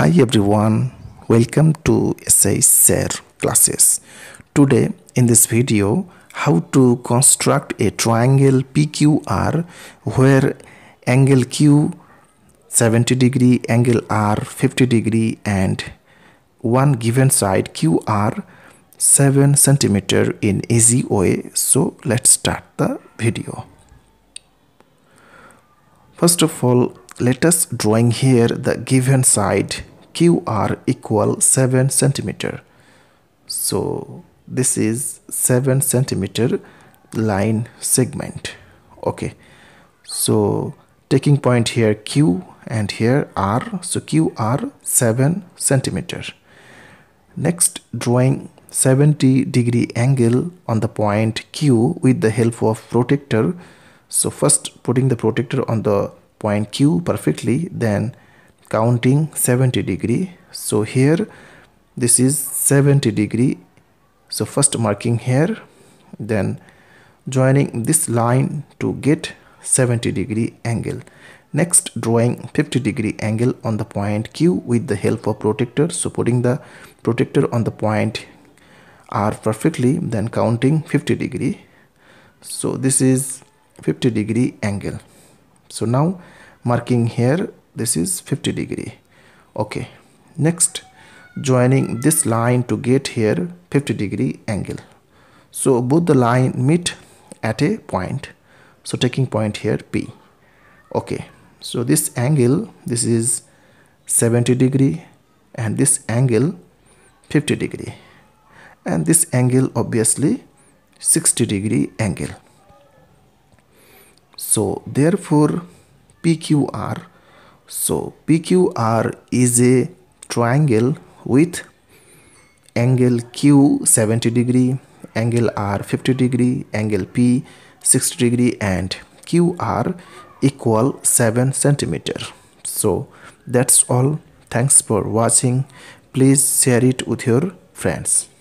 Hi everyone, welcome to SI Share classes. Today in this video, how to construct a triangle PQR where angle Q 70 degree, angle R 50 degree and one given side QR 7 centimeter in easy way. So let's start the video. First of all, let us drawing here the given side QR equal 7 centimeter. So this is 7 centimeter line segment. Okay, so taking point here Q and here R, so QR 7 centimeter. Next, drawing 70 degree angle on the point Q with the help of protractor. So first putting the protractor on the point Q perfectly, then counting 70 degree. So here this is 70 degree. So first marking here, then joining this line to get 70 degree angle. Next, drawing 50 degree angle on the point Q with the help of protractor. So putting the protractor on the point R perfectly, then counting 50 degree. So this is 50 degree angle. So now marking here, this is 50 degree. Okay, next joining this line to get here 50 degree angle. So both the line meet at a point, so taking point here P. Okay, so this angle, this is 70 degree and this angle 50 degree and this angle obviously 60 degree angle. So therefore PQR, so PQR is a triangle with angle Q 70 degree, angle R 50 degree, angle P 60 degree and QR equal 7 centimeter. So that's all. Thanks for watching. Please share it with your friends.